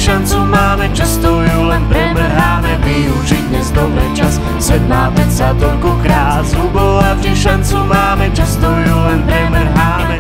šancu máme, často ju len premrháme. Využiť dnes dobre čas, svet má predsa toľko krás. Ľubo a vždy šancu máme, často ju len premrháme.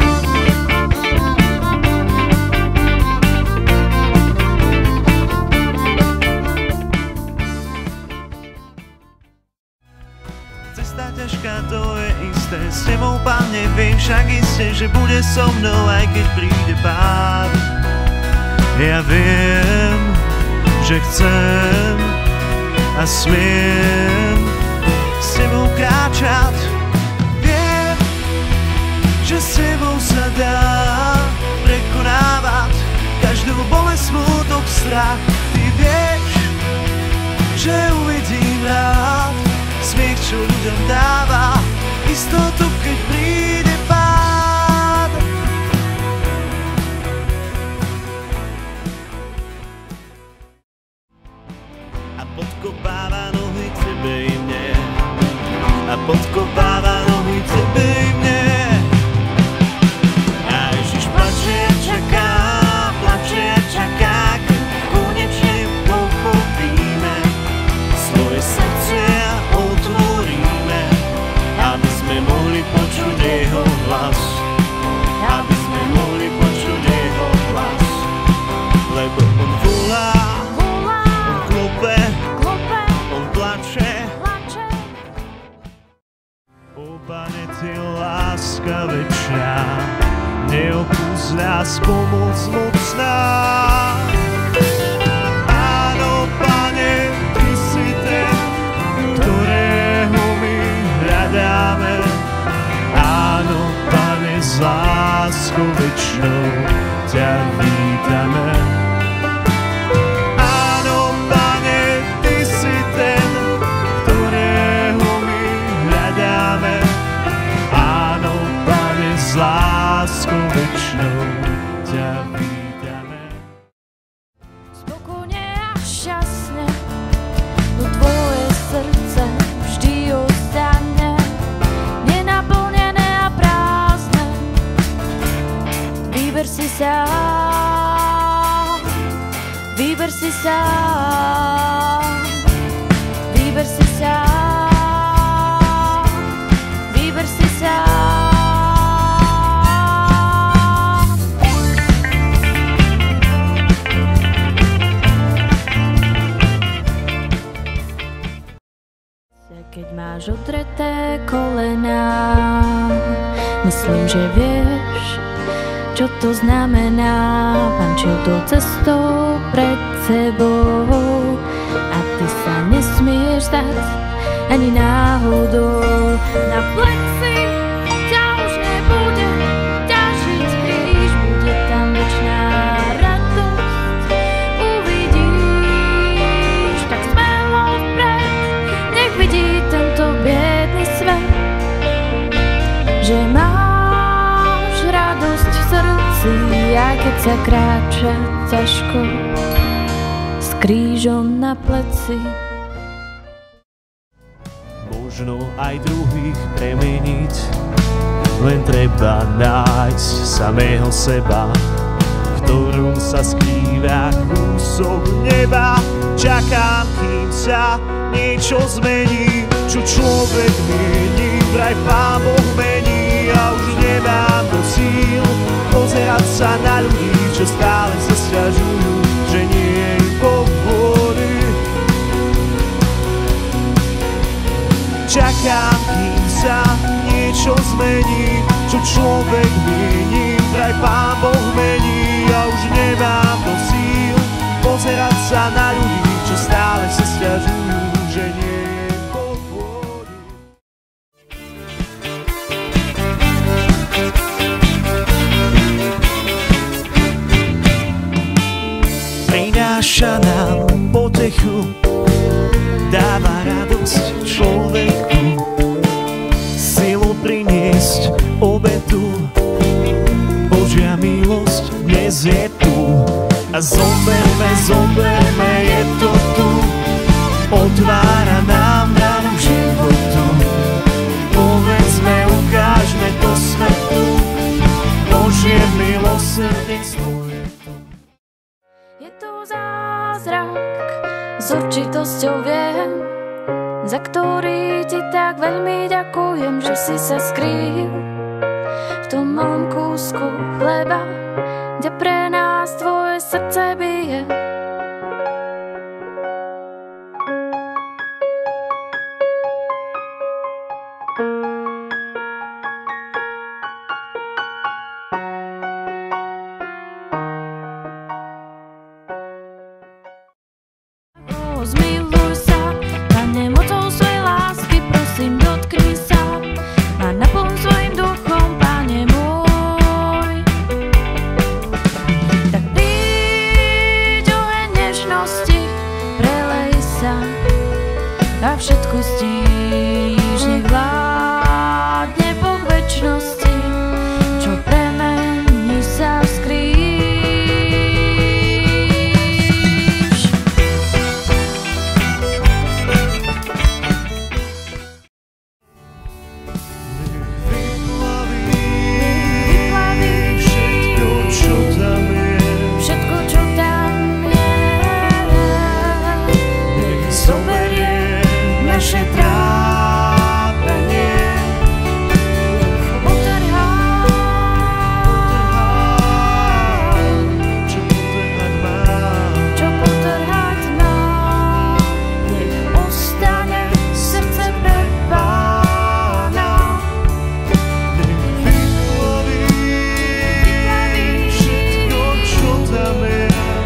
Cesta ťažká, to je isté, s tebou, Pane, viem však iste, že bude so mnou, aj keď príde pád. Ja viem, že chcem a smiem s tebou kráčať. Viem, že s tebou sa dá prekonávať každú bolesť, smutok, strach. Ty vieš, že uvidím rád smiech, čo ľuďom dáva istotu, keď príde pád. A podkopáva nohy tebe i mne. A podkopáva nohy tebe i mne. A Ježiš plače a čaká, keď konečne pochopíme svoje srdce a otvoríme, aby sme mohli počuť jeho hlas. Aby sme mohli počuť jeho hlas. Lebo on volá, on klope, on plače. O Pane, ty láska večná, neopúsť nás, pomoc mocná. Áno, Pane, ty si ten, ktorého my hľadáme. Áno, Pane, s láskou večnou ťa vítame. Áno, Pane, ty si ten, ktorého my hľadáme. Áno, Pane, s láskou večnou ťa vítame. Spokojne a šťastne do tvoje srdce vždy ostane, nenaplnené a prázdne. Vyber si sám, vyber si sám, vyber si sám, vyber si sám. Keď máš odreté kolená, myslím, že vieš, čo to znamená. Pán šiel tou cestou pred sebou a ty sa nesmieš dať ani náhodou. Na pleci ťa už nebude ťažiť kríž, bude tam večná radosť. Uvidíš, tak smelo vpred, nech vidí tento biedný svet, že máš radosť v srdci, aj keď sa kráča ťažko s krížom na pleci. Možno aj druhých premeniť, len treba nájsť samého seba, v ktorom sa skrýva kúsok neba. Čakám, kým sa niečo zmení, čo človek mieni, vraj Pán Boh mení. A už nemám do síl pozerať sa na ľudí, čo stále sa sťažujú, že nie je pôvody. Čakám, kým sa niečo zmení, čo človek mieni, vraj Pán Boh mení. A už nemám do síl pozerať sa na ľudí, čo stále sa sťažujú, že nie je pôvody. Prináša nám potechu, dáva radosť človeku, silu priniesť obetu. Božia milosť dnes je tu a zoberme, je to tu. Otvára nám bránu životu, povedzme, ukážme to svetu. Božie milosrdenstvo je tu. Je tu zásť radosťou viem, za ktorý ti tak veľmi ďakujem, že si sa skrýl v tom malom kúsku chleba, kde pre nás tvoje srdce bije. Zmiluj sa, Pane, mocou svojej lásky, prosím, dotkni sa a naplň svojim duchom, Pane môj. Tak príď, oheň nežnosti, prelej sa a všetko stíš, nech vládne Boh večnosti, čo premení sa v skríž. Naše trápenie potrhá, čo potrhať má, nech ostane srdce pre Pána. Nech vyplaví všetko, čo tam je.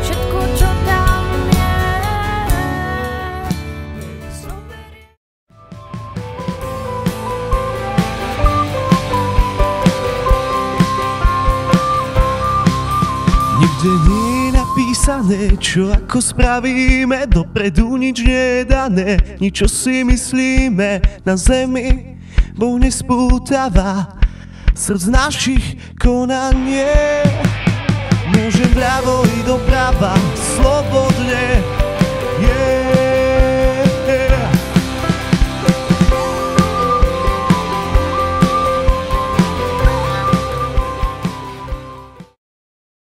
Nikde nie je napísané, čo ako spravíme, dopredu nič nie je dané, nič čo si myslíme na zemi, Boh nespútava srdc našich konanie. Môžem vľavo i doprava,